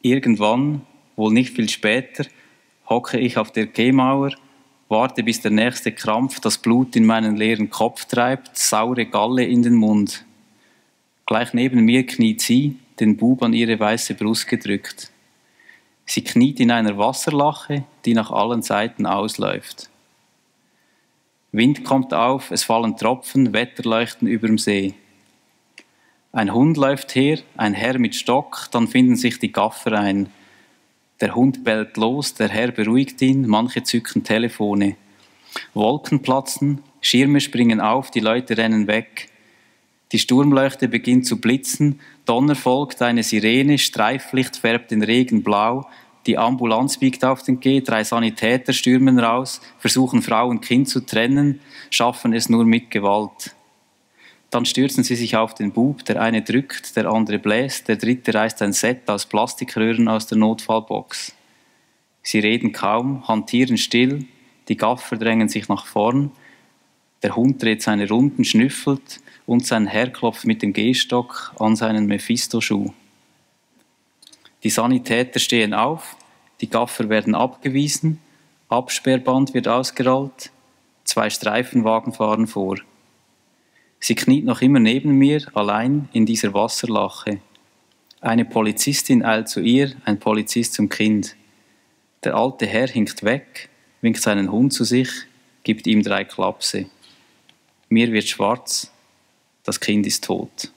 Irgendwann, wohl nicht viel später, hocke ich auf der Quaimauer, warte, bis der nächste Krampf das Blut in meinen leeren Kopf treibt, saure Galle in den Mund. Gleich neben mir kniet sie, den Bub an ihre weiße Brust gedrückt. Sie kniet in einer Wasserlache, die nach allen Seiten ausläuft. Wind kommt auf, es fallen Tropfen, Wetterleuchten überm See. Ein Hund läuft her, ein Herr mit Stock, dann finden sich die Gaffer ein. Der Hund bellt los, der Herr beruhigt ihn, manche zücken Telefone. Wolken platzen, Schirme springen auf, die Leute rennen weg. Die Sturmleuchte beginnt zu blitzen, Donner folgt, eine Sirene, Streiflicht färbt den Regen blau, die Ambulanz biegt auf den Geh, 3 Sanitäter stürmen raus, versuchen Frau und Kind zu trennen, schaffen es nur mit Gewalt. Dann stürzen sie sich auf den Bub, der eine drückt, der andere bläst, der dritte reißt ein Set aus Plastikröhren aus der Notfallbox. Sie reden kaum, hantieren still, die Gaffer drängen sich nach vorn, der Hund dreht seine Runden, schnüffelt und sein Herr klopft mit dem Gehstock an seinen Mephisto-Schuh. Die Sanitäter stehen auf, die Gaffer werden abgewiesen, Absperrband wird ausgerollt, 2 Streifenwagen fahren vor. Sie kniet noch immer neben mir, allein in dieser Wasserlache. Eine Polizistin eilt zu ihr, ein Polizist zum Kind. Der alte Herr hinkt weg, winkt seinen Hund zu sich, gibt ihm 3 Klapse. Mir wird schwarz, das Kind ist tot.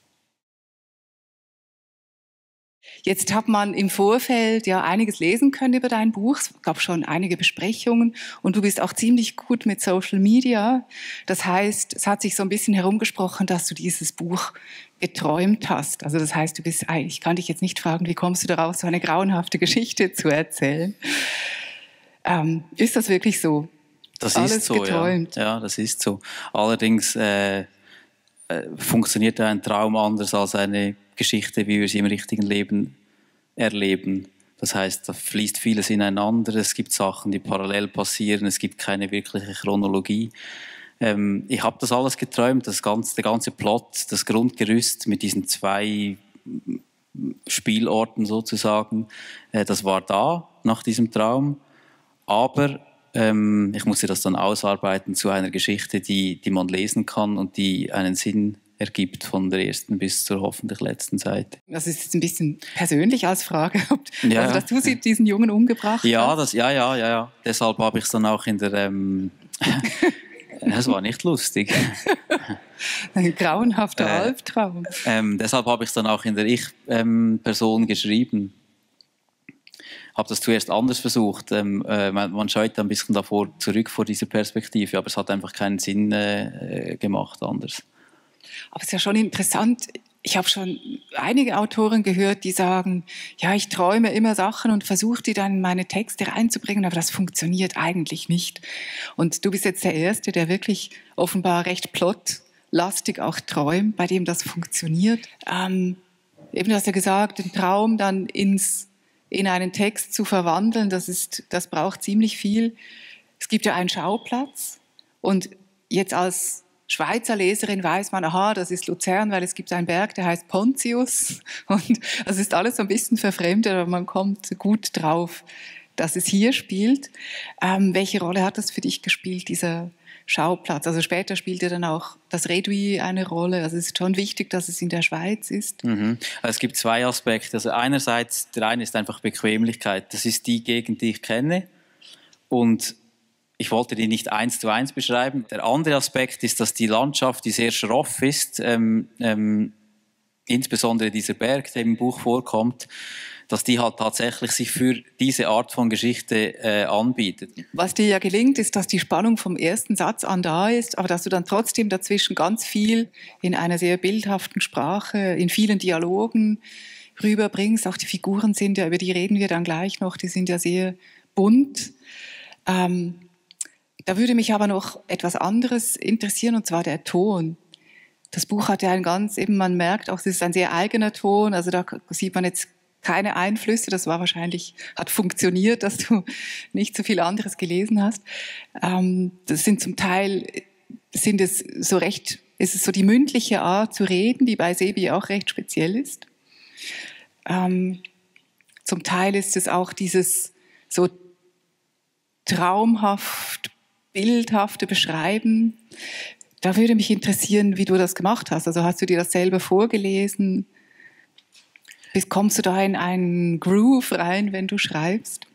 Jetzt hat man im Vorfeld ja einiges lesen können über dein Buch. Es gab schon einige Besprechungen und du bist auch ziemlich gut mit Social Media. Das heißt, es hat sich so ein bisschen herumgesprochen, dass du dieses Buch geträumt hast. Also das heißt, ich kann dich jetzt nicht fragen, wie kommst du darauf, so eine grauenhafte Geschichte zu erzählen. Ist das wirklich so? Das Alles ist so, geträumt? Ja, das ist so. Allerdings funktioniert ein Traum anders als eine Geschichte, wie wir sie im richtigen Leben erleben. Das heißt, da fließt vieles ineinander, es gibt Sachen, die parallel passieren, es gibt keine wirkliche Chronologie. Ich habe das alles geträumt, der ganze Plot, das Grundgerüst mit diesen 2 Spielorten sozusagen, das war da nach diesem Traum, aber ich musste das dann ausarbeiten zu einer Geschichte, die man lesen kann und die einen Sinn ergibt von der ersten bis zur hoffentlich letzten Seite. Das ist jetzt ein bisschen persönlich als Frage, Ja. also dass du diesen Jungen umgebracht hast. Ja. Deshalb habe ich es dann auch in der... Es war nicht lustig. Ein grauenhafter Albtraum. Deshalb habe ich es dann auch in der Ich-Person geschrieben. Habe das zuerst anders versucht. Man scheut ein bisschen zurück vor dieser Perspektive, aber es hat einfach keinen Sinn gemacht anders. Aber es ist ja schon interessant. Ich habe schon einige Autoren gehört, die sagen, ja, ich träume immer Sachen und versuche die dann in meine Texte reinzubringen, aber das funktioniert eigentlich nicht. Und du bist jetzt der Erste, der wirklich offenbar recht plotlastig auch träumt, bei dem das funktioniert. Eben, du hast ja gesagt, den Traum dann in einen Text zu verwandeln, das braucht ziemlich viel. Es gibt ja einen Schauplatz und jetzt als Schweizer Leserin weiß man, aha, das ist Luzern, weil es gibt einen Berg, der heißt Pontius. Und das ist alles so ein bisschen verfremdet, aber man kommt gut drauf, dass es hier spielt. Welche Rolle hat das für dich gespielt, dieser Schauplatz? Also später spielt ja dann auch das Redui eine Rolle. Also es ist schon wichtig, dass es in der Schweiz ist. Also es gibt 2 Aspekte. Also einerseits, der eine ist einfach Bequemlichkeit. Das ist die Gegend, die ich kenne. Und ich wollte die nicht 1:1 beschreiben. Der andere Aspekt ist, dass die Landschaft, die sehr schroff ist, insbesondere dieser Berg, der im Buch vorkommt, dass die halt tatsächlich sich für diese Art von Geschichte anbietet. Was dir ja gelingt, ist, dass die Spannung vom ersten Satz an da ist, aber dass du dann trotzdem dazwischen ganz viel in einer sehr bildhaften Sprache, in vielen Dialogen rüberbringst. Auch die Figuren sind ja, über die reden wir dann gleich noch, die sind ja sehr bunt. Da würde mich aber noch etwas anderes interessieren, und zwar der Ton. Das Buch hat ja man merkt auch, es ist ein sehr eigener Ton, also da sieht man jetzt keine Einflüsse, hat funktioniert, dass du nicht so viel anderes gelesen hast. Das sind zum Teil, ist es so die mündliche Art zu reden, die bei Sebi auch recht speziell ist. zum Teil ist es auch dieses so traumhaft, bildhafte Beschreiben. Da würde mich interessieren, wie du das gemacht hast. Also hast du dir das selber vorgelesen? Kommst du da in einen Groove rein, wenn du schreibst?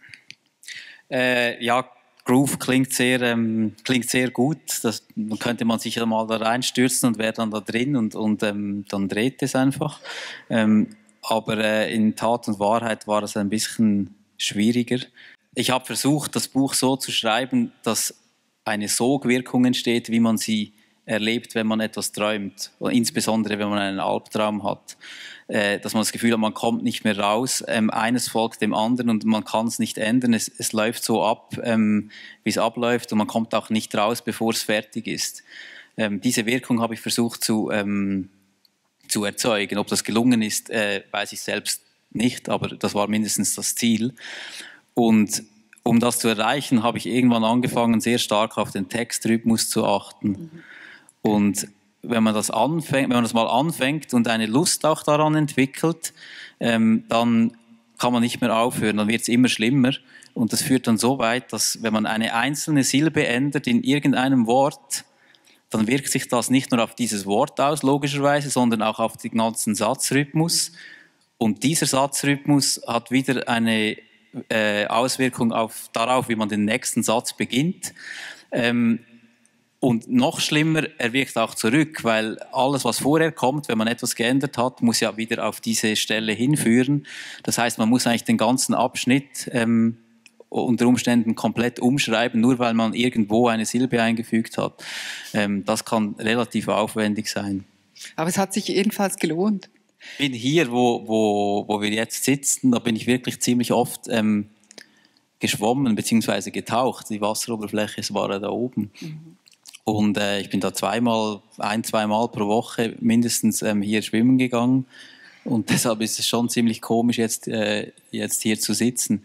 Ja, Groove klingt sehr gut. Dann könnte man sich ja mal da reinstürzen und wäre dann da drin und dann dreht es einfach. Aber in Tat und Wahrheit war es ein bisschen schwieriger. Ich habe versucht, das Buch so zu schreiben, dass eine Sogwirkung entsteht, wie man sie erlebt, wenn man etwas träumt. Und insbesondere, wenn man einen Albtraum hat. Dass man das Gefühl hat, man kommt nicht mehr raus. Eines folgt dem anderen und man kann es nicht ändern. Es läuft so ab, wie es abläuft und man kommt auch nicht raus, bevor es fertig ist. Diese Wirkung habe ich versucht zu erzeugen. Ob das gelungen ist, weiß ich selbst nicht, aber das war mindestens das Ziel. Und um das zu erreichen, habe ich irgendwann angefangen, sehr stark auf den Textrhythmus zu achten. Und wenn man das mal anfängt und eine Lust auch daran entwickelt, dann kann man nicht mehr aufhören, dann wird es immer schlimmer. Und das führt dann so weit, dass wenn man eine einzelne Silbe ändert in irgendeinem Wort, dann wirkt sich das nicht nur auf dieses Wort aus, logischerweise, sondern auch auf den ganzen Satzrhythmus. Und dieser Satzrhythmus hat wieder eine Auswirkung darauf, wie man den nächsten Satz beginnt. Und noch schlimmer, er wirkt auch zurück, weil alles, was vorher kommt, wenn man etwas geändert hat, muss ja wieder auf diese Stelle hinführen. Das heißt, man muss eigentlich den ganzen Abschnitt unter Umständen komplett umschreiben, nur weil man irgendwo eine Silbe eingefügt hat. Das kann relativ aufwendig sein. Aber es hat sich jedenfalls gelohnt. Ich bin hier, wo wir jetzt sitzen, da bin ich wirklich ziemlich oft geschwommen bzw. getaucht. Die Wasseroberfläche war da oben. Und ich bin da zweimal pro Woche mindestens hier schwimmen gegangen. Und deshalb ist es schon ziemlich komisch, jetzt hier zu sitzen.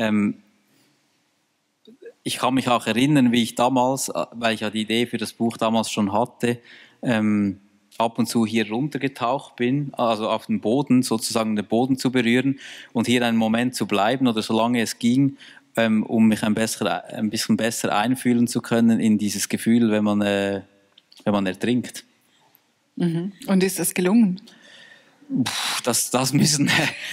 Ich kann mich auch erinnern, wie ich damals, weil ich ja die Idee für das Buch damals schon hatte, ab und zu hier runtergetaucht bin, also auf den Boden, sozusagen den Boden zu berühren und hier einen Moment zu bleiben oder solange es ging, um mich ein bisschen besser einfühlen zu können in dieses Gefühl, wenn man ertrinkt. Und ist das gelungen? Das müssen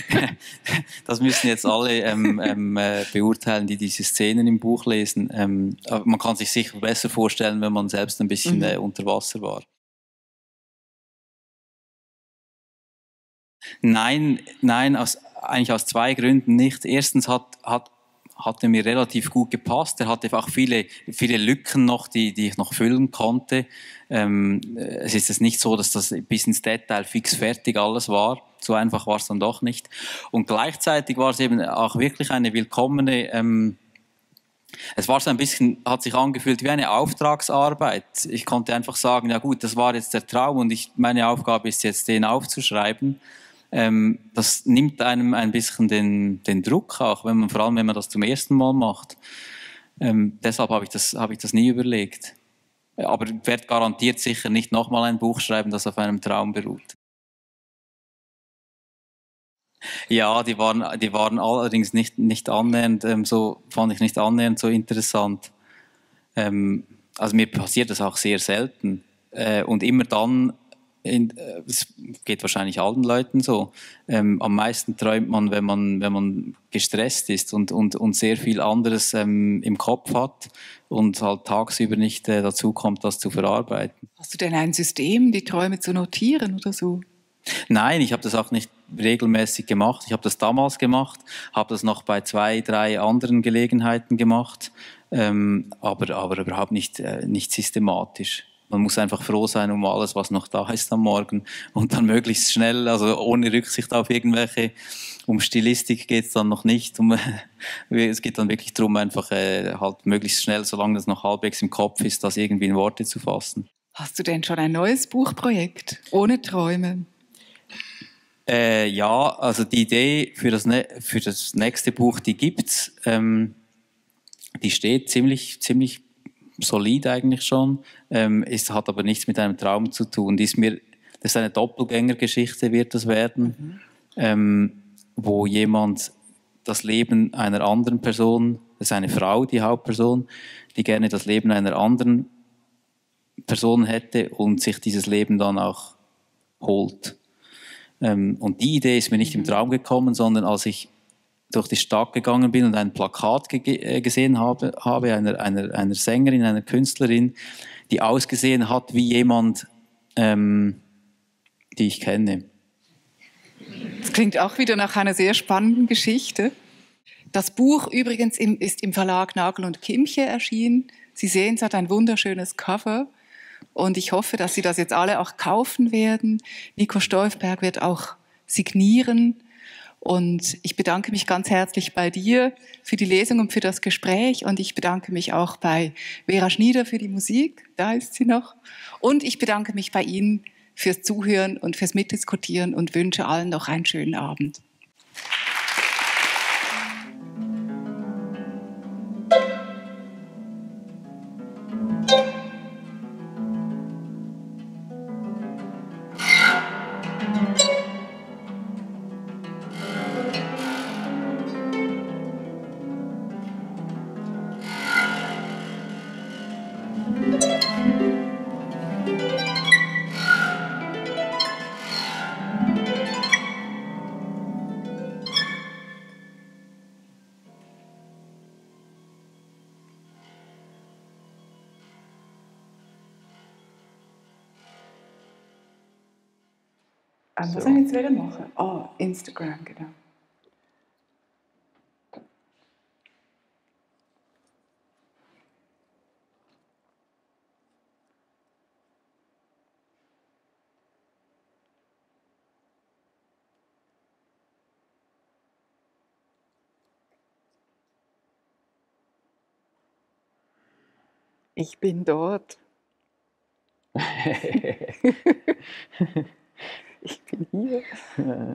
jetzt alle beurteilen, die diese Szenen im Buch lesen. Aber man kann sich sicher besser vorstellen, wenn man selbst ein bisschen unter Wasser war. Nein, eigentlich aus zwei Gründen nicht. Erstens hat er mir relativ gut gepasst. Er hatte einfach viele Lücken noch, die ich noch füllen konnte. Es ist jetzt nicht so, dass das bis ins Detail fix fertig alles war. So einfach war es dann doch nicht. Und gleichzeitig war es eben auch wirklich eine willkommene, es war so ein bisschen, hat sich angefühlt wie eine Auftragsarbeit. Ich konnte einfach sagen, ja gut, das war jetzt der Traum und meine Aufgabe ist jetzt, den aufzuschreiben. Das nimmt einem ein bisschen den Druck auch, vor allem wenn man das zum ersten Mal macht. Deshalb habe ich das nie überlegt. Aber ich werde garantiert sicher nicht nochmal ein Buch schreiben, das auf einem Traum beruht. Ja, die waren allerdings nicht annähernd, fand ich nicht annähernd so interessant. Also mir passiert das auch sehr selten. Und immer dann, es geht wahrscheinlich allen Leuten so, am meisten träumt man, wenn man gestresst ist und sehr viel anderes im Kopf hat und halt tagsüber nicht dazu kommt, das zu verarbeiten. Hast du denn ein System, die Träume zu notieren oder so? Nein, ich habe das auch nicht regelmäßig gemacht. Ich habe das damals gemacht, habe das noch bei 2, 3 anderen Gelegenheiten gemacht, aber überhaupt nicht systematisch. Man muss einfach froh sein um alles, was noch da ist am Morgen und dann möglichst schnell, also ohne Rücksicht auf um Stilistik geht es dann noch nicht. Es geht dann wirklich darum, einfach halt möglichst schnell, solange das noch halbwegs im Kopf ist, das irgendwie in Worte zu fassen. Hast du denn schon ein neues Buchprojekt ohne Träume? Ja, also die Idee für das nächste Buch, die gibt's. Die steht ziemlich solid eigentlich schon. Hat aber nichts mit einem Traum zu tun. Das ist eine Doppelgängergeschichte, wird das werden. wo jemand das Leben einer anderen Person, das ist eine Frau, die Hauptperson, die gerne das Leben einer anderen Person hätte und sich dieses Leben dann auch holt. Und die Idee ist mir nicht im Traum gekommen, sondern als ich durch die Stadt gegangen bin und ein Plakat gesehen habe einer Sängerin, einer Künstlerin, die ausgesehen hat wie jemand, die ich kenne. Das klingt auch wieder nach einer sehr spannenden Geschichte. Das Buch übrigens ist im Verlag Nagel und Kimche erschienen. Sie sehen, es hat ein wunderschönes Cover. Und ich hoffe, dass Sie das jetzt alle auch kaufen werden. Nico Stolfberg wird auch signieren. Und ich bedanke mich ganz herzlich bei dir für die Lesung und für das Gespräch. Und ich bedanke mich auch bei Vera Schnieder für die Musik. Da ist sie noch. Und ich bedanke mich bei Ihnen fürs Zuhören und fürs Mitdiskutieren und wünsche allen noch einen schönen Abend. Was soll ich jetzt wieder machen? Oh, Instagram, genau. Ich bin dort. Ich bin hier.